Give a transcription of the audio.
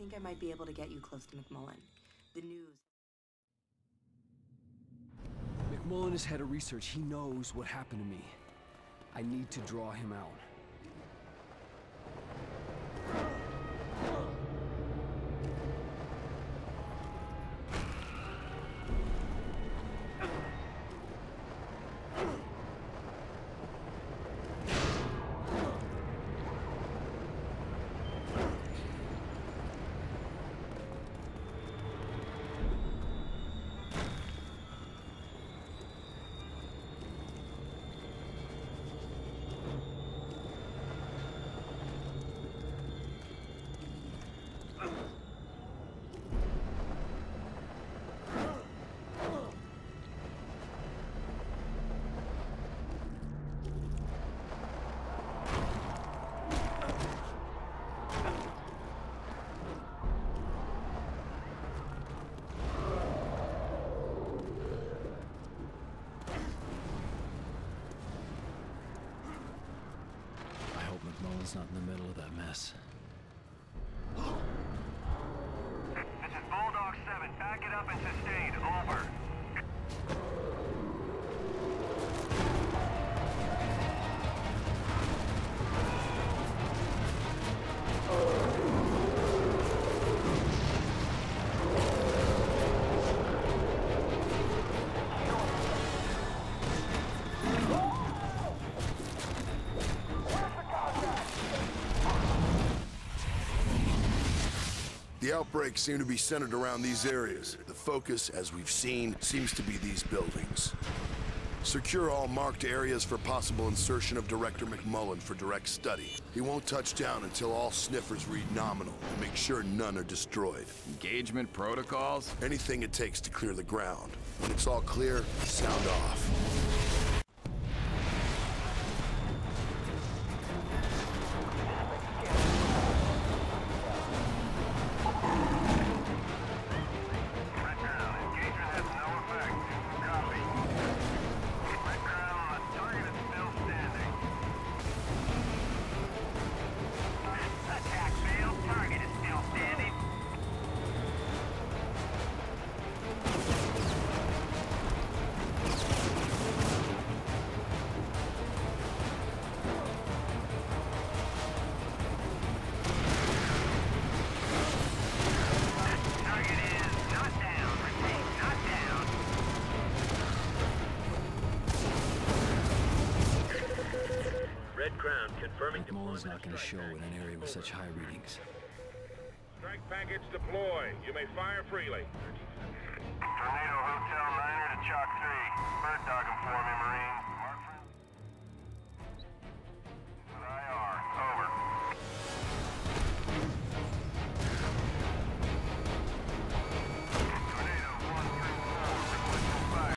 think I might be able to get you close to McMullen. The news... McMullen is head of research. He knows what happened to me. I need to draw him out. McMullen's not in the middle of that mess. This is Bulldog 7. Back it up and sustain. Over. The outbreaks seem to be centered around these areas. The focus, as we've seen, seems to be these buildings. Secure all marked areas for possible insertion of Director McMullen for direct study. He won't touch down until all sniffers read nominal, and make sure none are destroyed. Engagement protocols? Anything it takes to clear the ground. When it's all clear, sound off. McMullen's not going to show in an area with such high readings. Strike package deploy. You may fire freely. Tornado Hotel 9er to Chalk 3. Bird dog him for me, Marine.